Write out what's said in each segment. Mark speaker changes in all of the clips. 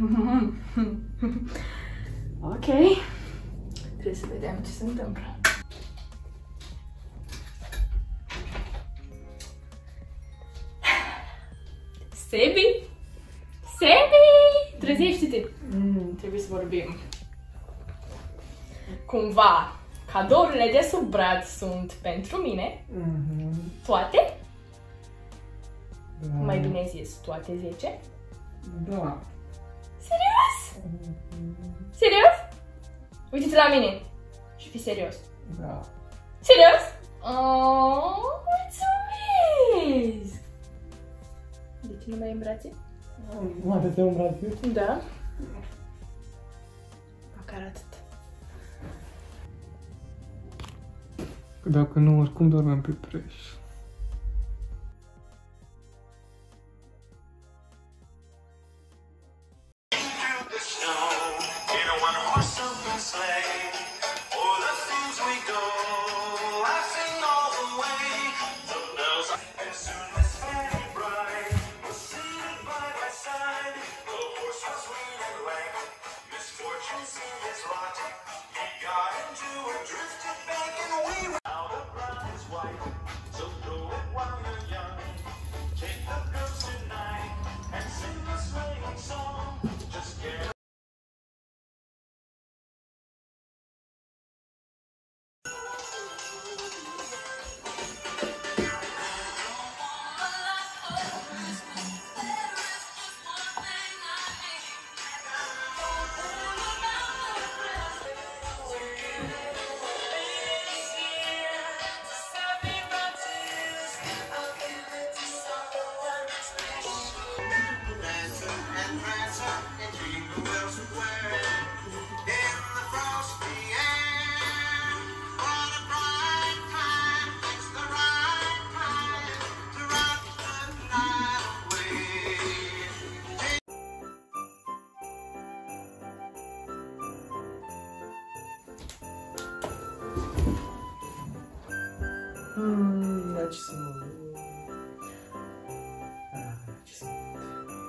Speaker 1: Ok. Trebuie să vedem ce se întâmplă. Sebi? Sebi! Trezește-te! Trebuie să vorbim. Cumva, cadourile de sub braț sunt pentru mine. Toate?
Speaker 2: Da.
Speaker 1: Mai bine zis, toate 10?
Speaker 2: Da.
Speaker 1: Serios? Serios? Uite-te la mine și fii serios.
Speaker 2: Da.
Speaker 1: Serios? Oh, mulțumesc! De ce nu mai ai în brațe?
Speaker 2: Nu te în brațe?
Speaker 1: Da. Măcar atât.
Speaker 2: Că dacă nu, oricum dormeam pe preș. Da, ce să mă... Ce să mă...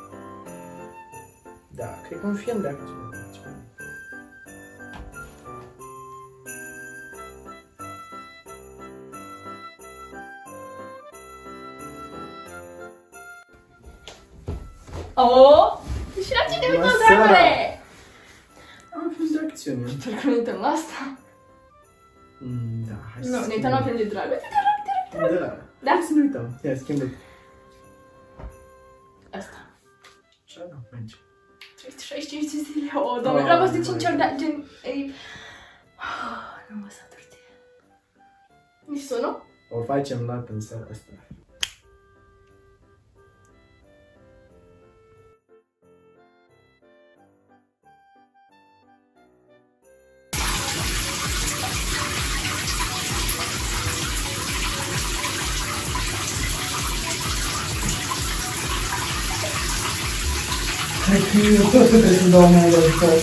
Speaker 2: Da, cred că un film de acțiune.
Speaker 1: Oh! Și la ce te uităm, dragule?
Speaker 2: Am un film de acțiune.
Speaker 1: Sper că nu uităm la asta.
Speaker 2: Da, hai să...
Speaker 1: Nu, ne uităm la film de drag.
Speaker 2: Da.
Speaker 1: Da?
Speaker 2: Hai să ne uităm. Ia, schimbă.
Speaker 1: Asta.
Speaker 2: Așa, da, merge.
Speaker 1: 65 de zile. O, doamne, l-am văzut de 5 ori, dar gen... Nu mă satur de el. Nici sună?
Speaker 2: O facem live în seara asta. Hai că eu tot trebuie să dau mai la tot.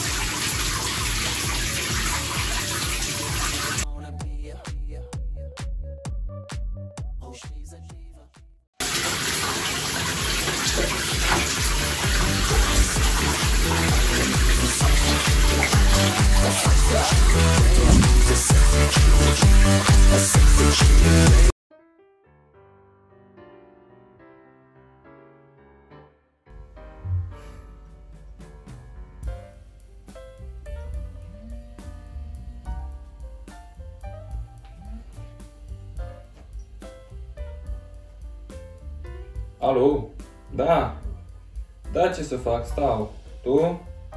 Speaker 3: Alo? Da. Da, ce să fac? Stau. Tu?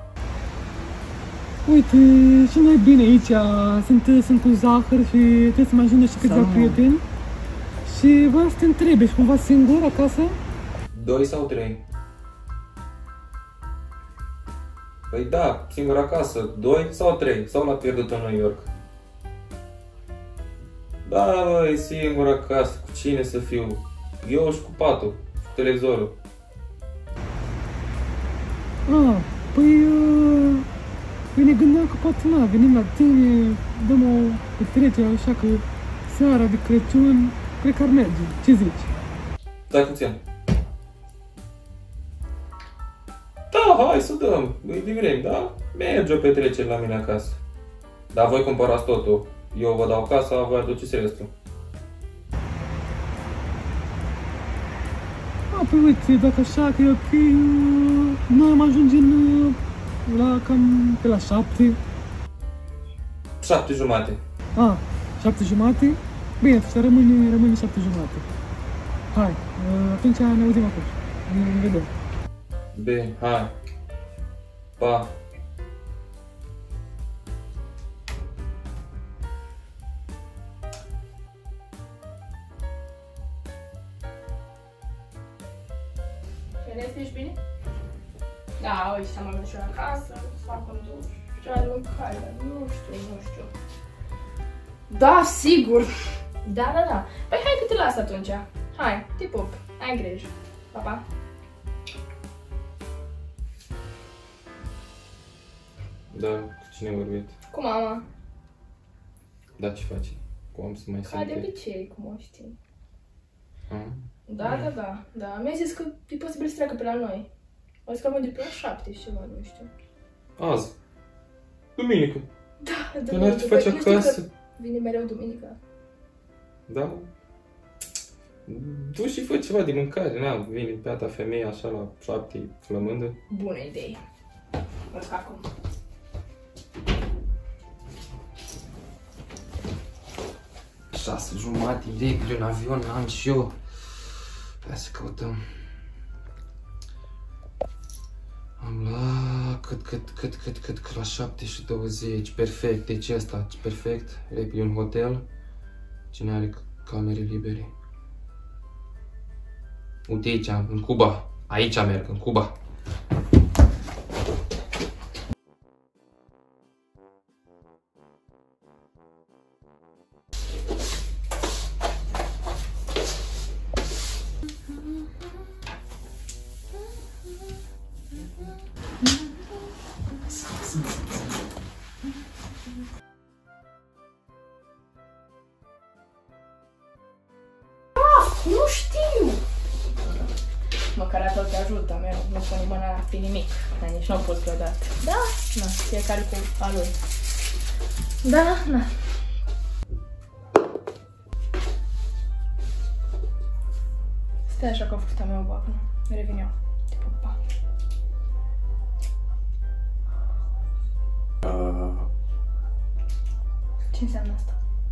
Speaker 4: Uite, și noi bine aici, sunt cu Zahăr și trebuie să mai ajungă și câțiva prieteni. Și vreau să te întreb, ești cumva singur acasă?
Speaker 3: 2 sau 3? Păi da, singur acasă. 2 sau 3? Sau l-a pierdut în New York? Da, băi, singur acasă. Cu cine să fiu? Eu și cu patul, cu televizorul.
Speaker 4: Păi ne gândeam că poate venim la tine, dăm o petrecere, așa că seara de Crăciun, cred că ar merge. Ce zici?
Speaker 3: Stai puțin. Da, hai să dăm, îi vrem, da? Merge o petrecere la mine acasă. Dar voi cumpărați totul. Eu vă dau casa, voi aduceți restul.
Speaker 4: Păi uite, dacă așa că e ok, noi am ajunge la cam pe la 7.
Speaker 3: 7:30.
Speaker 4: 7:30? Bine, atunci rămâne 7:30. Hai, atunci ne auzim acum. Ne vedem.
Speaker 3: Bine, hai. Pa.
Speaker 1: Ești bine? Da, uite, am ajuns și eu acasă, să fac un duș, ceva de mâncare, dar nu știu. Da, sigur! Da. Păi hai că te las atunci. Hai, te pup, ai grijă. Pa, pa!
Speaker 3: Da, cu cine ai vorbit?
Speaker 1: Cu mama.
Speaker 3: Da, ce faci? Cum să mai
Speaker 1: Ca de
Speaker 3: simte?
Speaker 1: obicei, cum o știi.
Speaker 3: Ah.
Speaker 1: Da. Mi-a zis că e posibil să treacă pe la noi. O să cam de pe la 7 și ceva, nu știu.
Speaker 3: Azi. Duminică.
Speaker 1: Da,
Speaker 3: Dar n-ar ce faci acasă?
Speaker 1: Vine mereu duminica.
Speaker 3: Da? Du și fă ceva de mâncare, na, vine pe ta femeie așa la 7, flămândă.
Speaker 1: Bună idee. Mă duc acum.
Speaker 3: Șase jumate, direct în avion, am și eu. Hai să căutăm. Am la cât la 7:20. Perfect, deci ăsta, perfect. Repede un hotel. Cine are camere libere? Uite aici, în Cuba. Aici merg, în Cuba.
Speaker 1: Nu știu! Măcar atât te ajută, mereu, nu pune mâna pe nimic, dar nici nu pot vreodată. Da, fiecare cu a lui. Da. Stai așa că a făcut a mea o babă. Revin eu. Te pup, pa. Ce înseamnă asta?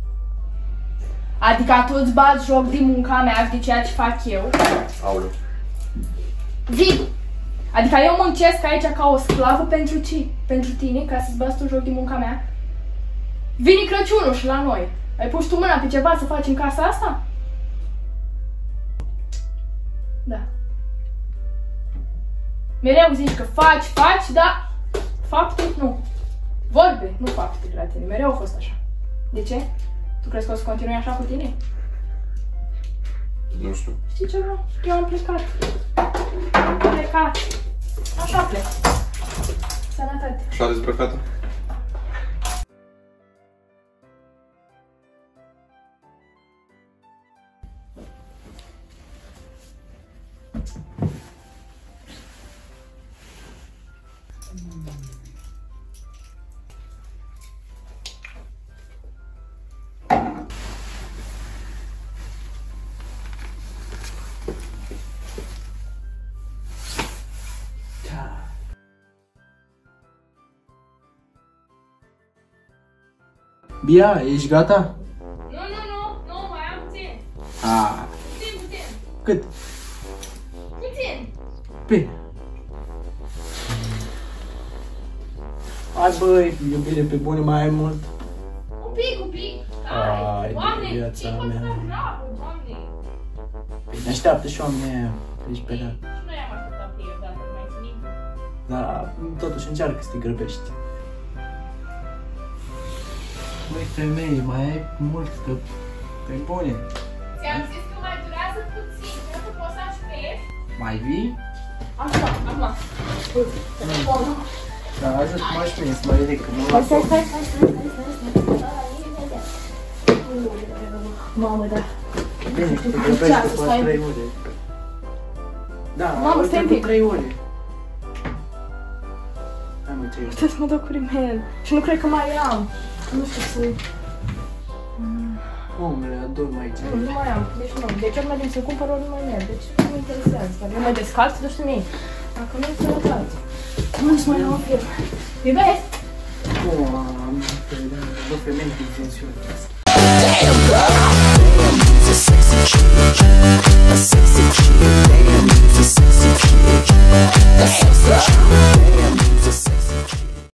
Speaker 1: Adică tu îți bați joc din munca mea, de ceea ce fac eu.
Speaker 3: Aoleu.
Speaker 1: Zi! Adică eu muncesc aici ca o sclavă pentru ce? Pentru tine, ca să-ți bați tu joc din munca mea? Vine Crăciunul și la noi. Ai pus tu mâna pe ceva să faci în casa asta? Da. Mereu zici că faci, dar fapte nu. Vorbe, nu fapte la tine. Mereu a fost așa. De ce? Tu crezi că o să continui așa cu tine?
Speaker 3: Nu știu.
Speaker 1: Știi ceva? Eu am plecat. Așa plec. Sănătate.
Speaker 3: Așa despre fata?
Speaker 5: Bia, ești gata?
Speaker 1: Nu, mai am puțin. Puțin.
Speaker 5: Cât?
Speaker 1: Puțin.
Speaker 5: Bine. Hai băi, iubire pe bune mai ai mult.
Speaker 1: Un pic.
Speaker 5: Hai,
Speaker 1: Doamne,
Speaker 5: viața
Speaker 1: ce pot
Speaker 5: mea.
Speaker 1: să bravo, Doamne.
Speaker 5: Bine, așteaptă și oamenii ești pe ea.
Speaker 1: Și noi am așteptat pe eu, dacă mai țin.
Speaker 5: Dar totuși încearcă să te grăbești. Băi, femei, mai ai mult, că pe bune.
Speaker 1: Ți-am zis că mai durează puțin, nu că poți să aștepți.
Speaker 5: Mai vii?
Speaker 1: Așa, acum.
Speaker 5: Da, ajută-mă și mine să mă ridic, că mă las.
Speaker 1: Stai. Mamă, da.
Speaker 5: Bine, te grăbești după 3 ore. Da,
Speaker 1: Mamă,
Speaker 5: au
Speaker 1: stai un
Speaker 5: trecut
Speaker 1: pic.
Speaker 5: 3 ore. trebuie.
Speaker 1: Puteți să mă dau cu rimel. Și nu cred că mai am. Nu știu să...
Speaker 5: Omule, adorm aici.
Speaker 1: Nu mai am. Deci nu. Deci ori mergem să cumpăr, ori nu mai merg. Deci nu mă interesează. Eu mă descalț, duci mie. Dacă nu, să mă calți. Nu să mai iau o firmă. Iubesc!
Speaker 5: Nu, am... Bă, femeie cu tensiune.